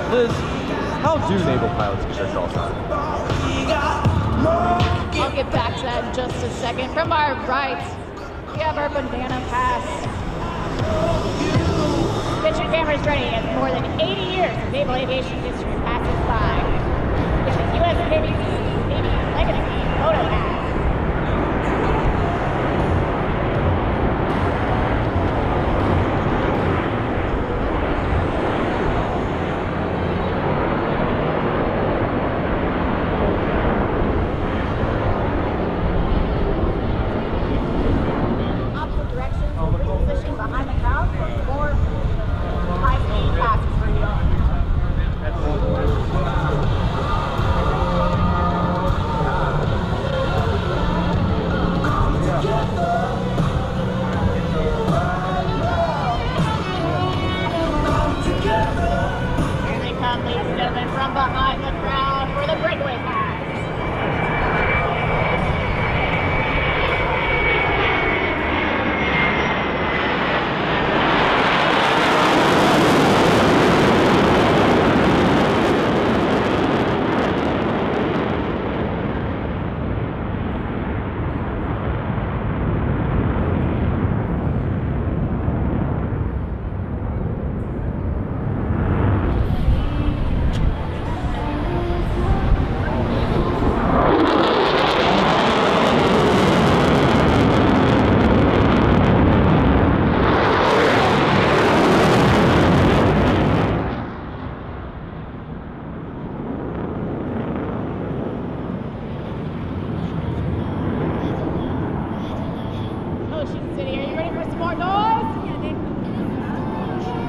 Liz, how do naval pilots get their call sign? I'll get back to that in just a second. From our right, we have our banana pass. Get your cameras ready as more than 80 years of naval aviation history passes by. Get the USN Navy Legacy Photo Pass. From behind the crowd for the breakaway pass. Ocean City, are you ready for some more noise?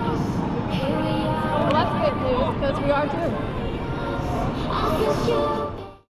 Well, that's good news, because we are too.